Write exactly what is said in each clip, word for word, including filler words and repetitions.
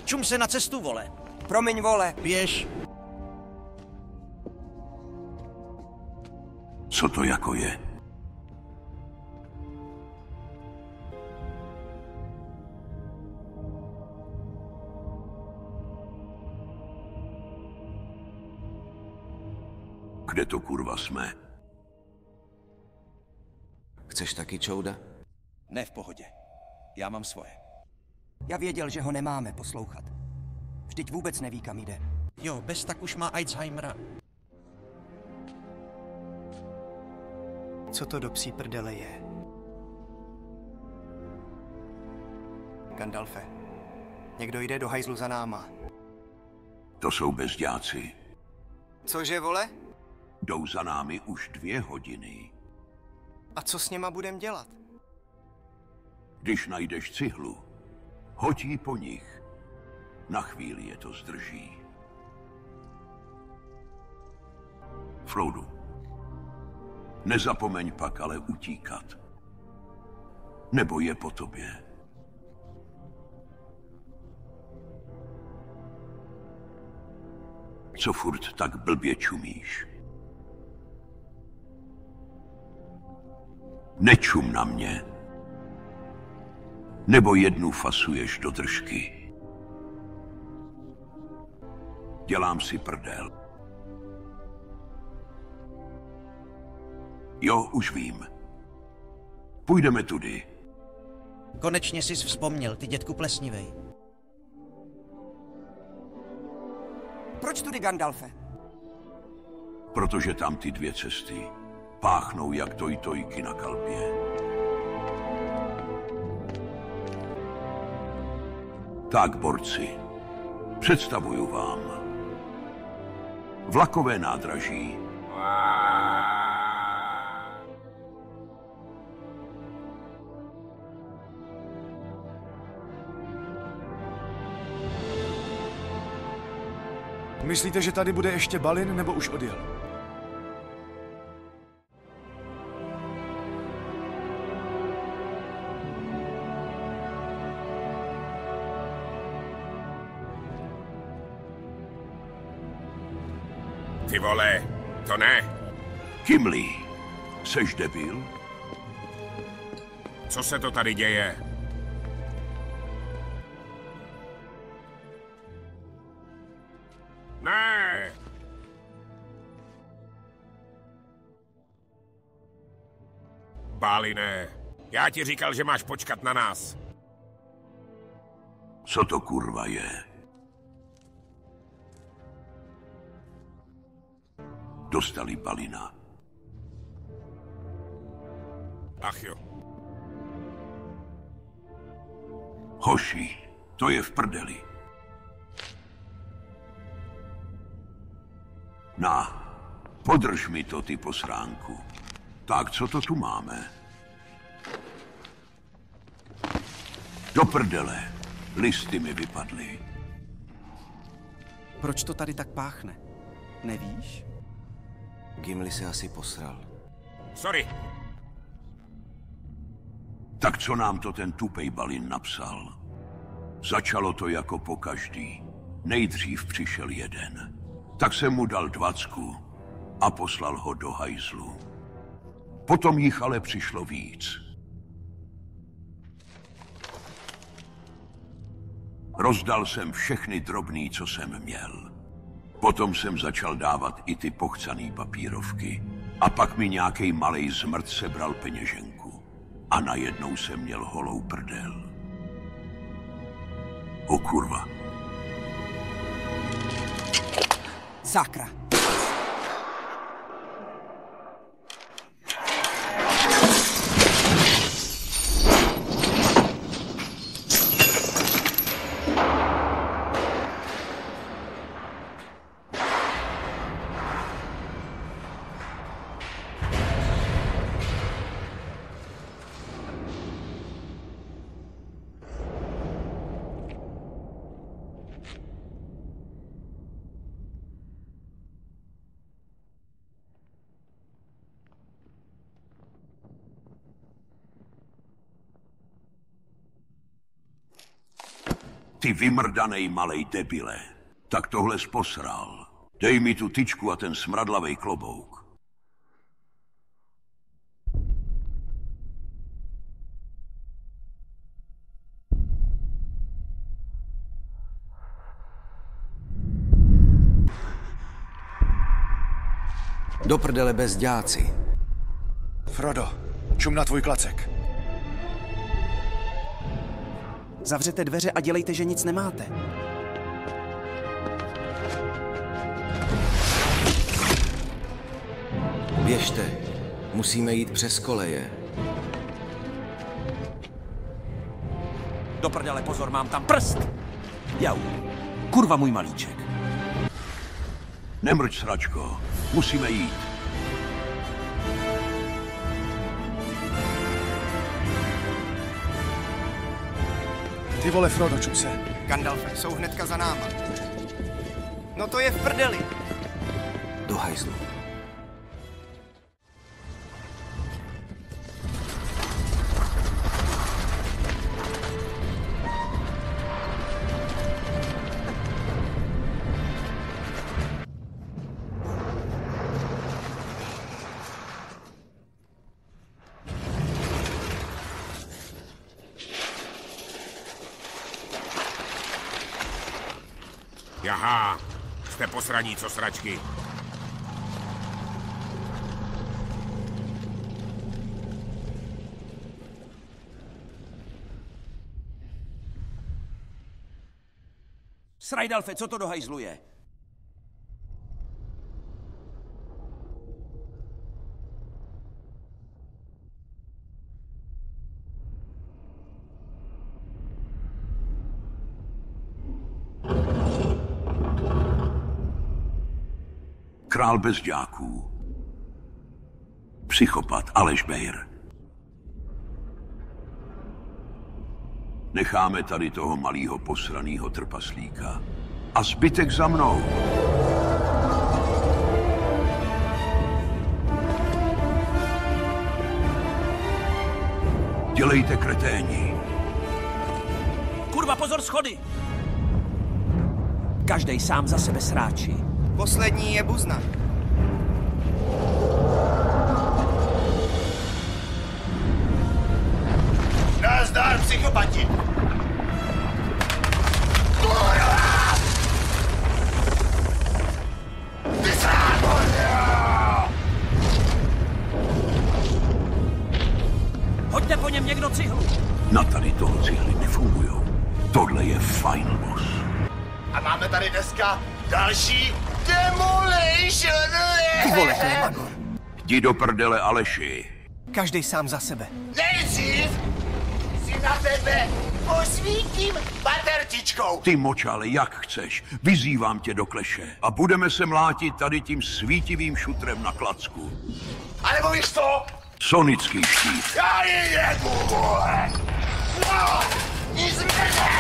Čum se na cestu, vole. Promiň, vole. Běž. Co to jako je? Kde to kurva jsme? Chceš taky čouda? Ne, v pohodě. Já mám svoje. Já věděl, že ho nemáme poslouchat. Vždyť vůbec neví, kam jde. Jo, bez tak už má Alzheimera. Co to do psí prdele je? Gandalfe, někdo jde do hajzlu za náma. To jsou bezďáci. Cože, vole? Jdou za námi už dvě hodiny. A co s něma budem dělat? Když najdeš cihlu, hoď ji po nich. Na chvíli je to zdrží. Frodu, nezapomeň pak ale utíkat. Nebo je po tobě. Co furt tak blbě čumíš? Nečum na mě. Nebo jednu fasuješ do držky. Dělám si prdel. Jo, už vím. Půjdeme tudy. Konečně jsi vzpomněl, ty dětku plesnivej. Proč tudy, Gandalfe? Protože tam ty dvě cesty páchnou jak tojtojky na kalbě. Tak, borci, představuju vám vlakové nádraží. Myslíte, že tady bude ještě Balin, nebo už odjel? Ty vole, to ne. Gimli, seš debil? Co se to tady děje? Ne! Baline, já ti říkal, že máš počkat na nás. Co to kurva je? Dostali Balina. Ach jo. Hoši, to je v prdeli. Na, podrž mi to, ty posránku. Tak, co to tu máme? Do prdele. Listy mi vypadly. Proč to tady tak páchne? Nevíš? Gimli se asi posral. Sorry. Tak co nám to ten tupej Balin napsal? Začalo to jako po každý. Nejdřív přišel jeden. Tak jsem mu dal dvacku a poslal ho do hajzlu. Potom jich ale přišlo víc. Rozdal jsem všechny drobný, co jsem měl. Potom jsem začal dávat i ty pochcaný papírovky. A pak mi nějakej malej zmrt sebral peněženku. A najednou jsem měl holou prdel. O kurva. Sakra. Ty vymrdanej malej debile. Tak tohle posral. Dej mi tu tyčku a ten smradlavej klobouk. Do prdele bezděláci. Frodo, čum na tvůj klacek. Zavřete dveře a dělejte, že nic nemáte. Běžte. Musíme jít přes koleje. Do prdele, pozor, mám tam prst! Jau. Kurva, můj malíček. Nemrč, sračko. Musíme jít. Ty vole, Frodo, čup se. Gandalfe, jsou hnedka za náma. No to je v prdeli. Do hajzlu. Jaha, jste posraní, co sračky. Srajdalfe, co to do hajzlu je? Král bezďáků. Psychopat Aleš Bejr. Necháme tady toho malýho posranýho trpaslíka. A zbytek za mnou. Dělejte, kreténi. Kurva, pozor, schody! Každej sám za sebe, sráči. Poslední je buzna. Nazdar, psychopati! Kurva! Ty sráko! Hoďte po něm někdo cihlu. Na tady toho cihly nefungujou. Tohle je fajn, boss. A máme tady dneska další demolition! Ty vole, to je Magor. Jdi do prdele, Aleši. Každej sám za sebe. Nejdřív si na tebe posvítím batertičkou. Ty močále, jak chceš. Vyzývám tě do kleše. A budeme se mlátit tady tím svítivým šutrem na klacku. A nebo víš co? Sonický štít. Já ji jedu, vole! No, nicméně!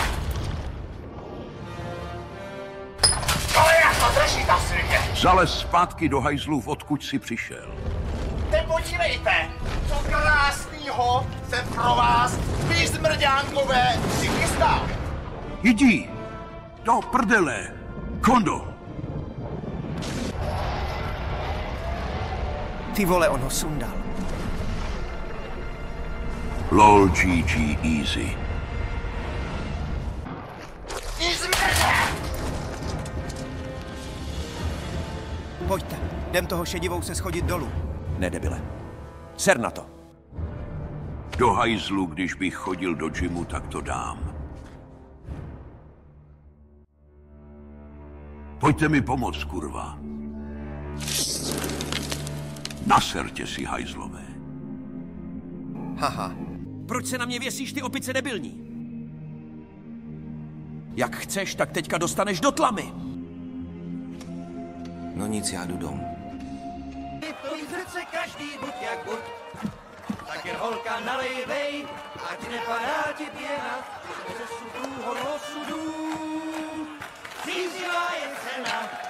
To je jako drží ta svině. Zalez zpátky do hajzlův, odkud jsi přišel. Teď podívejte, co krásnýho se pro vás, vy zmrďánkové, si chystá. Jdi! Do prdele! Kondo! Ty vole, on ho sundal. LOL G G easy. Nicméně! Pojďte, jdem toho šedivou se schodit dolů. Ne, debile. Ser na to. Do hajzlu, když bych chodil do gymu, tak to dám. Pojďte mi pomoct, kurva. Nasertě si, hajzlové. Haha. Proč se na mě věsíš, ty opice debilní? Jak chceš, tak teďka dostaneš do tlamy. No nic, já jdu domů. To jí srdce každý buď jak buď, tak jen holka nalejvej, ať nepadá ti pěna, ze sudů hor osudů. Zízivá je cena,